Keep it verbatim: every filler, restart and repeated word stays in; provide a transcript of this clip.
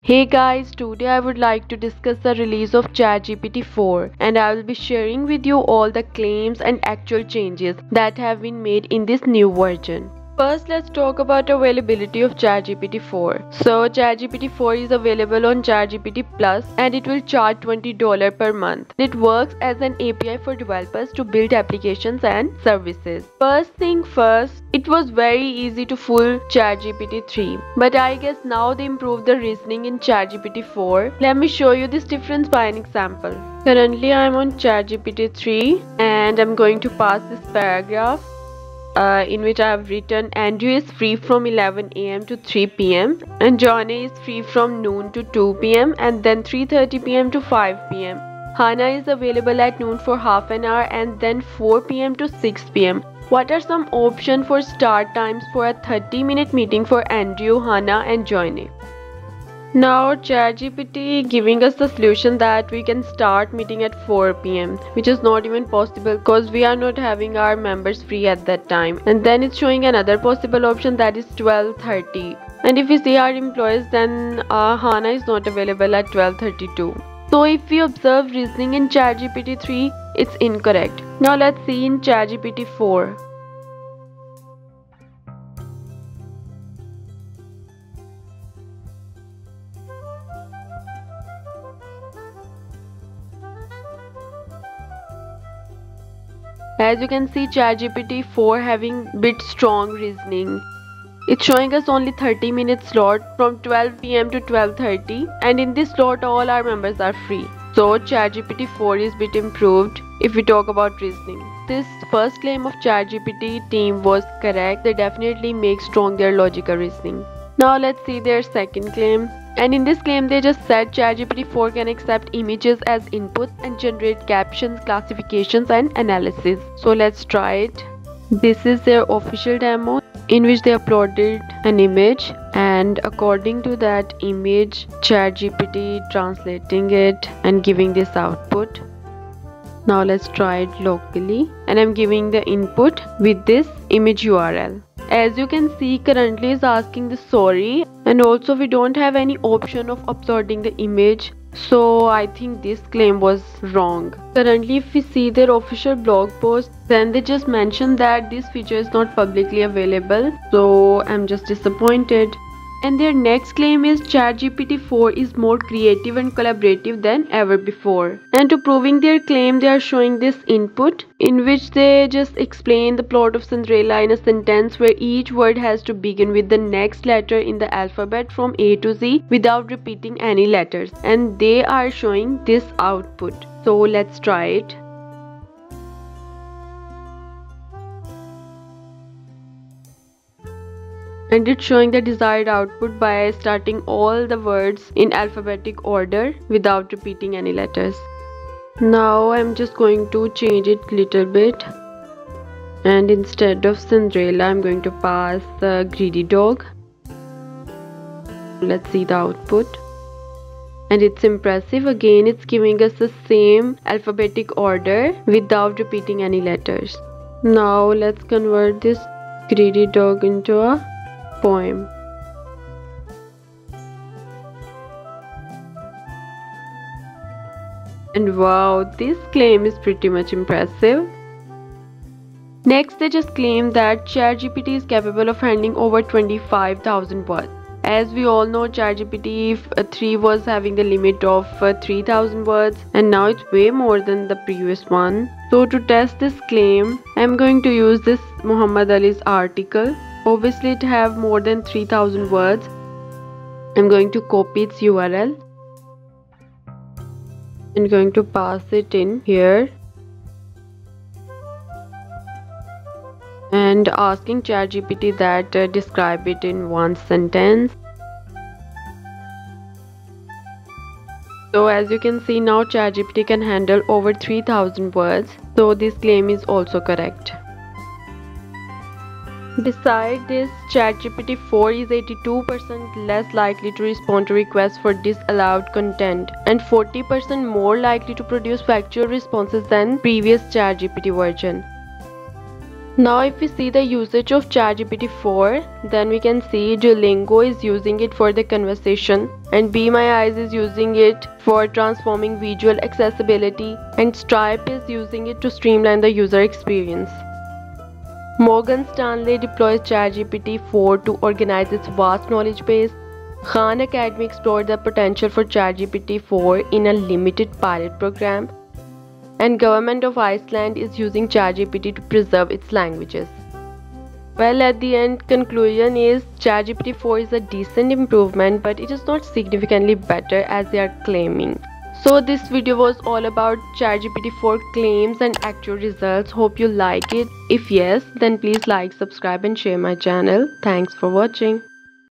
Hey guys, today I would like to discuss the release of ChatGPT four and I will be sharing with you all the claims and actual changes that have been made in this new version. First, let's talk about availability of ChatGPT four. So, ChatGPT four is available on ChatGPT Plus and it will charge twenty dollars per month. It works as an A P I for developers to build applications and services. First thing first, it was very easy to fool ChatGPT three, but I guess now they improved the reasoning in ChatGPT four. Let me show you this difference by an example. Currently, I am on ChatGPT three and I'm going to pass this paragraph. Uh, in which I have written Andrew is free from eleven A M to three P M and Johnny is free from noon to two P M and then three thirty P M to five P M Hannah is available at noon for half an hour and then four P M to six P M What are some options for start times for a thirty minute meeting for Andrew, Hannah and Johnny? Now ChatGPT giving us the solution that we can start meeting at four P M which is not even possible because we are not having our members free at that time, and then it's showing another possible option that is twelve thirty, and if we see our employees then uh, Hannah is not available at twelve thirty-two. So if we observe reasoning in ChatGPT three, it's incorrect. Now let's see in ChatGPT four. As you can see, ChatGPT four having bit strong reasoning. It's showing us only thirty minute slot from twelve P M to twelve thirty, and in this slot all our members are free. So ChatGPT four is bit improved if we talk about reasoning. This first claim of ChatGPT team was correct. They definitely make stronger logical reasoning. Now let's see their second claim. And in this claim they just said ChatGPT four can accept images as inputs and generate captions, classifications and analysis. So let's try it. This is their official demo in which they uploaded an image, and according to that image ChatGPT translating it and giving this output. Now let's try it locally, and I'm giving the input with this image U R L. As you can see, currently is asking the sorry, and also we don't have any option of uploading the image, so I think this claim was wrong. Currently if we see their official blog post, then they just mentioned that this feature is not publicly available, so I'm just disappointed. And their next claim is ChatGPT four is more creative and collaborative than ever before. And to proving their claim, they are showing this input in which they just explain the plot of Cinderella in a sentence where each word has to begin with the next letter in the alphabet from A to Z without repeating any letters. And they are showing this output. So let's try it. And it's showing the desired output by starting all the words in alphabetic order without repeating any letters. Now I'm just going to change it little bit, and instead of Cinderella I'm going to pass the greedy dog. Let's see the output, and it's impressive. Again it's giving us the same alphabetic order without repeating any letters. Now let's convert this greedy dog into a poem. And wow, this claim is pretty much impressive. Next, they just claim that ChatGPT is capable of handling over twenty-five thousand words. As we all know, ChatGPT three was having the limit of uh, three thousand words, and now it's way more than the previous one. So to test this claim, I'm going to use this Muhammad Ali's article. Obviously it have more than three thousand words. I'm going to copy its U R L and going to pass it in here and asking ChatGPT that uh, describe it in one sentence. So as you can see, now ChatGPT can handle over three thousand words, so this claim is also correct. Besides this, ChatGPT four is eighty-two percent less likely to respond to requests for disallowed content and forty percent more likely to produce factual responses than previous ChatGPT version. Now if we see the usage of ChatGPT four, then we can see Duolingo is using it for the conversation, and Be My Eyes is using it for transforming visual accessibility, and Stripe is using it to streamline the user experience. Morgan Stanley deploys ChatGPT four to organize its vast knowledge base. Khan Academy explored the potential for ChatGPT four in a limited pilot program. And government of Iceland is using ChatGPT to preserve its languages. Well, at the end, conclusion is ChatGPT four is a decent improvement, but it is not significantly better as they are claiming. So this video was all about ChatGPT four claims and actual results. Hope you like it. If yes, then please like, subscribe and share my channel. Thanks for watching.